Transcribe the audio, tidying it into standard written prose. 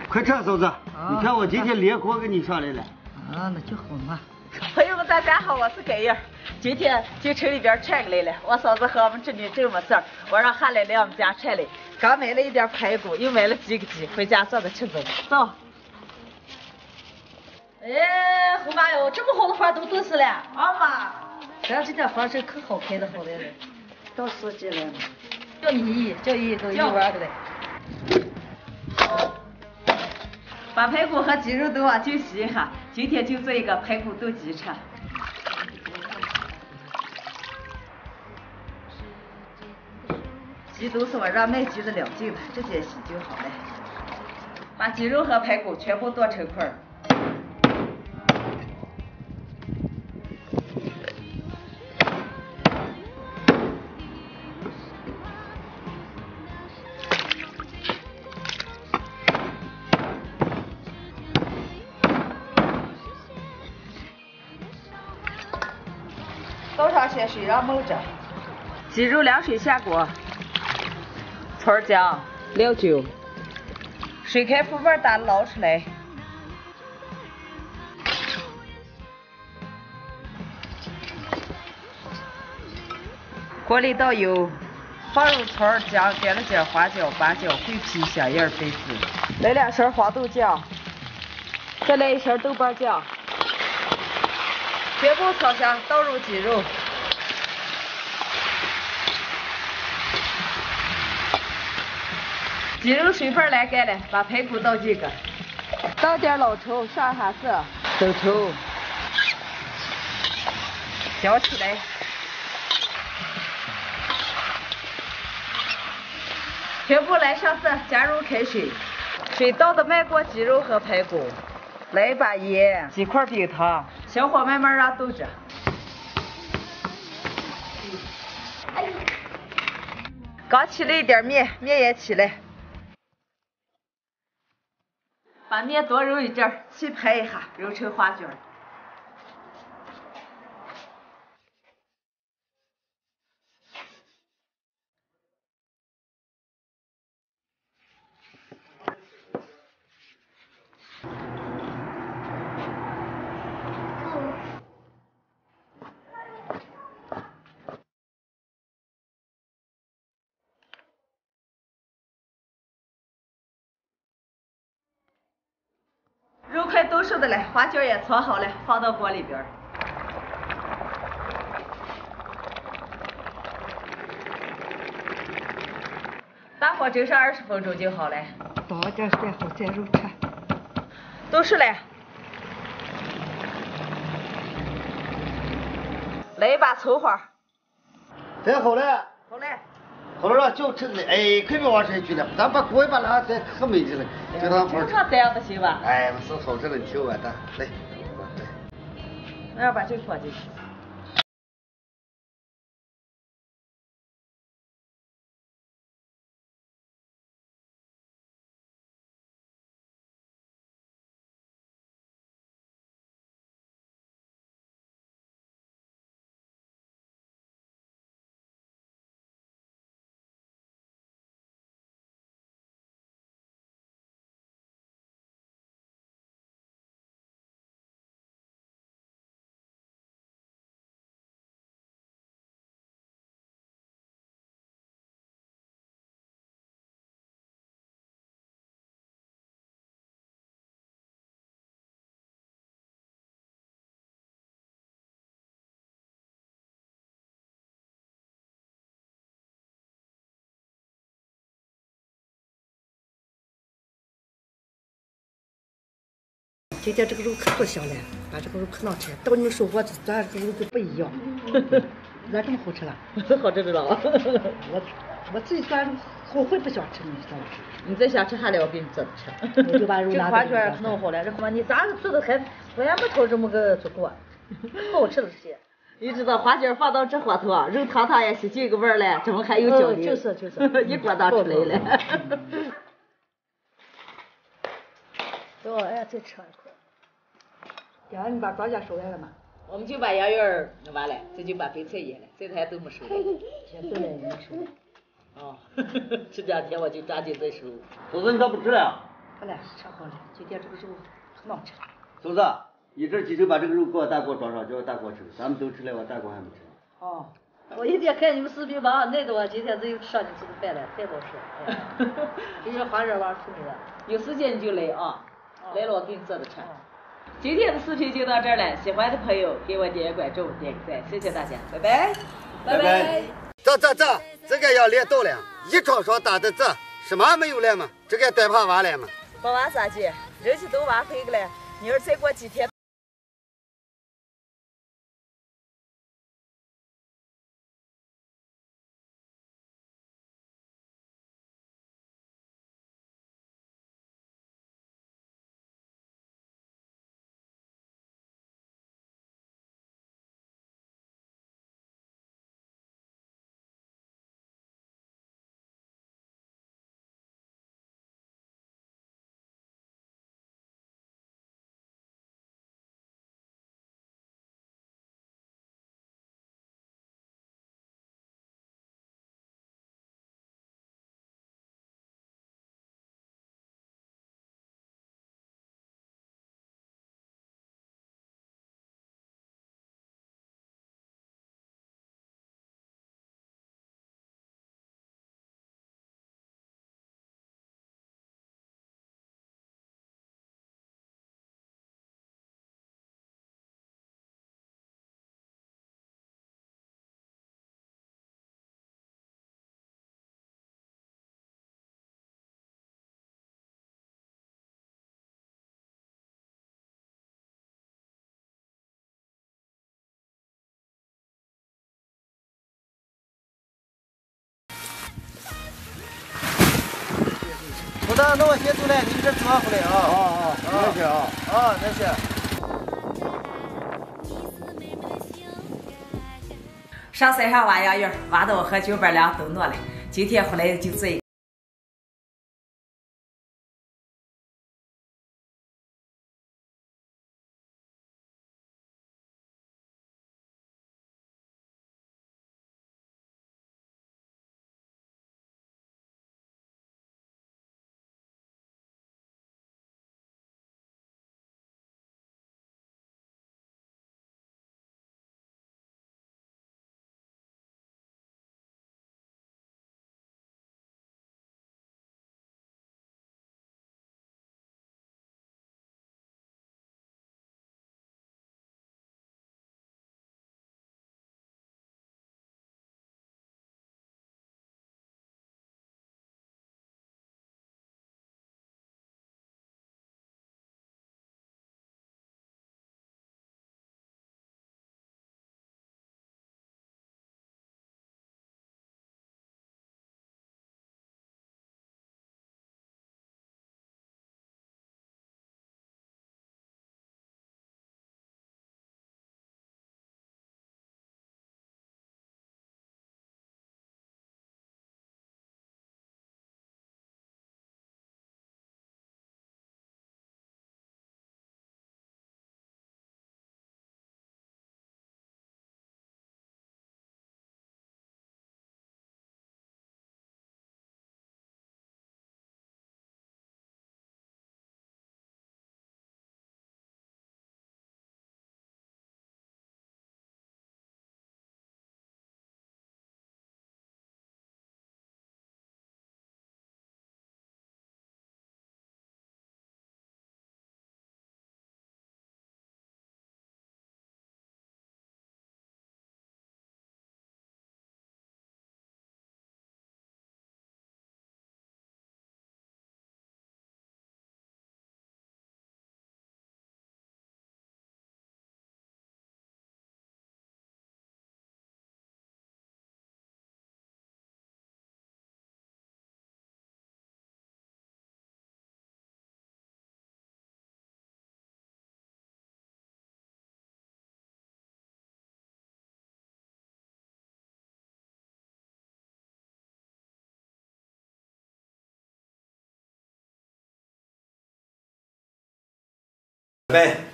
快吃，嫂子！你看我今天连锅给你上来了。 啊，那就好嘛。 朋友们，大家好，我是根英。今天进城里边串过来了，我嫂子和我们侄女正没事儿，我让韩来来我们家串来。刚买了一点排骨，又买了几个鸡，回家做个吃走。走。哎，胡妈哟，这么好的花都做死了。啊妈， 咱这点花是可好开的好来了。 到时间了。 叫姨，叫姨都一碗的嘞。 把排骨和鸡肉都往进洗一下，今天就做一个排骨炖鸡吃。鸡都是我让卖鸡的了劲的，直接洗就好了。把鸡肉和排骨全部剁成块儿。倒上些水让焖着。鸡肉凉水下锅，葱姜、料酒，水开浮沫打捞出来。锅里倒油，放入葱姜、干了尖花椒、八角、桂皮、香叶、粉丝，来2勺黄豆酱，再来1勺豆瓣酱，全部炒香，倒入鸡肉。鸡肉水分来干了，把排骨倒进去，倒点老抽，上下色，生抽，搅起来。全部来上色，加入开水，水倒的漫过鸡肉和排骨，来一把盐，几块冰糖，小火慢慢让冻着。刚起了一点面，面也起来。把面多揉一阵，细拍一下，揉成花卷。肉快都熟的了，花卷也搓好了，放到锅里边。大火蒸上20分钟就好了。 倒点水后再肉吃。 都熟了。来一把葱花。 这好了。 好了。 好了，就吃了。哎，快别往这去了，咱把锅一把拿，这可没劲了。这趟就这样不行吧？ 哎，我是好着了，你听我的，来。 我要把这个放进去。 今天这个肉可不香了，把这个肉可能吃。到你们收获，咱这个肉就不一样。咋这么好吃了？ 好吃的了。 我自己算后悔不想吃，你知道吗？ 你再想吃还得我给你做的吃。 我就把肉拿这花卷可弄好了，这花你咋做的还我也没瞅这么个做过，好吃的些。你知道花卷放到这火头啊，肉汤汤也吸进个味儿了，怎么还有焦粒？ 就是， 一锅当出来了。 对，哎，再吃一块。爹，你把庄稼收来了吗？ 我们就把洋芋完了，这就把白菜腌了，这还都没收。 先收来，没收。 哦，这2天我就抓紧再收。 嫂子，你咋不吃了？ 好嘞，吃好了。今天这个肉很好吃。 嫂子，一阵记得把这个肉给我大锅装上，叫我大锅吃。咱们都吃了，我大锅还没吃。 哦，我一天看你们视频吧，那多今天只有上你这个饭了，太好吃了。这是花热碗出来的， 有时间你就来啊，来了我给你做的吃。今天的视频就到这儿了，喜欢的朋友给我点关注、点个赞，谢谢大家，拜拜，拜拜。 这个要练到了，一场上打的这什么没有了吗？这个带怕完了吗？ 把娃咋接？人家都挖回去了，你要再过几天。 不大，那我先走了，你们这做回来啊。 那是啊。 那是。 上山上挖洋芋，挖到我和九板俩都饿了。今天回来就做一个。 拜。